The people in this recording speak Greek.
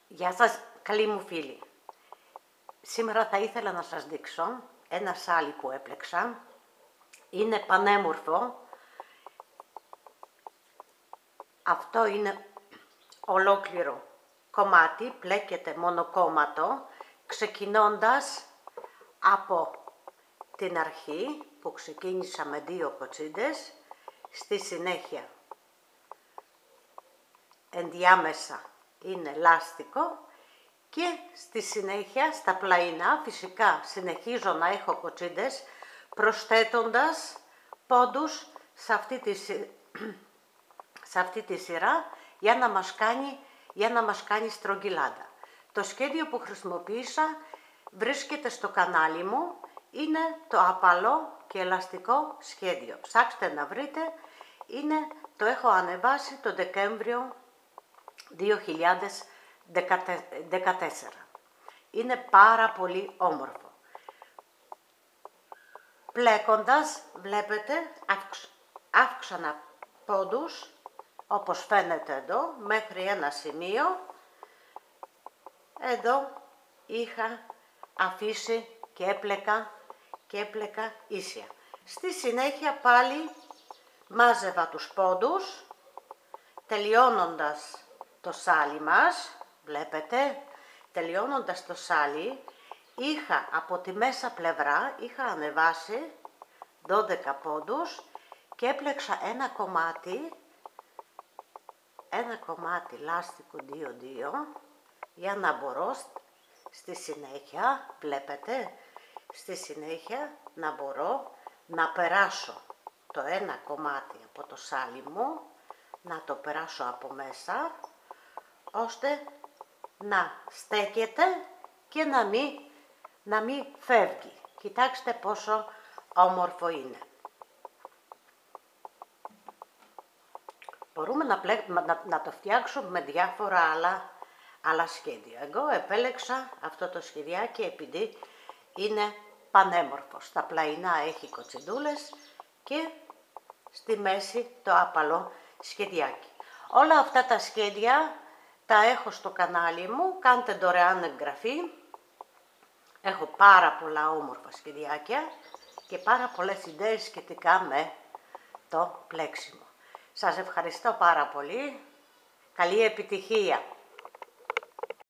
Γεια σας, καλοί μου φίλοι. Σήμερα θα ήθελα να σας δείξω ένα σάλι που έπλεξα. Είναι πανέμορφο. Αυτό είναι ολόκληρο κομμάτι, πλέκεται μονοκόμματο, ξεκινώντας από την αρχή που ξεκίνησα με 2 κοτσίδες, στη συνέχεια ενδιάμεσα είναι λάστιχο και στη συνέχεια στα πλαϊνά φυσικά συνεχίζω να έχω κοτσίδες προσθέτοντας πόντους σε αυτή τη σειρά για να μας κάνει στρογγυλάδα. Το σχέδιο που χρησιμοποίησα βρίσκεται στο κανάλι μου, είναι το απαλό και ελαστικό σχέδιο. Ψάξτε να βρείτε, το έχω ανεβάσει το Δεκέμβριο 2014. Είναι πάρα πολύ όμορφο. Πλέκοντας, βλέπετε, αύξανα πόντους, όπως φαίνεται εδώ, μέχρι ένα σημείο. Εδώ είχα αφήσει και έπλεκα ίσια. Στη συνέχεια πάλι μάζευα τους πόντους, τελειώνοντας το σάλι μας, βλέπετε, τελειώνοντας το σάλι, είχα από τη μέσα πλευρά, είχα ανεβάσει 12 πόντους και έπλεξα ένα κομμάτι λάστιχο 2-2 για να μπορώ στη συνέχεια, βλέπετε, στη συνέχεια να μπορώ να περάσω το ένα κομμάτι από το σάλι μου, να το περάσω από μέσα, ώστε να στέκεται και να μην φεύγει. Κοιτάξτε πόσο όμορφο είναι. Μπορούμε να το φτιάξουμε με διάφορα άλλα σχέδια. Εγώ επέλεξα αυτό το σχεδιάκι επειδή είναι πανέμορφο. Στα πλαϊνά έχει κοτσιδούλες και στη μέση το απαλό σχεδιάκι. Όλα αυτά τα σχέδια τα έχω στο κανάλι μου, κάντε δωρεάν εγγραφή. Έχω πάρα πολλά όμορφα σχεδιάκια και πάρα πολλές ιδέες σχετικά με το πλέξιμο. Σας ευχαριστώ πάρα πολύ. Καλή επιτυχία!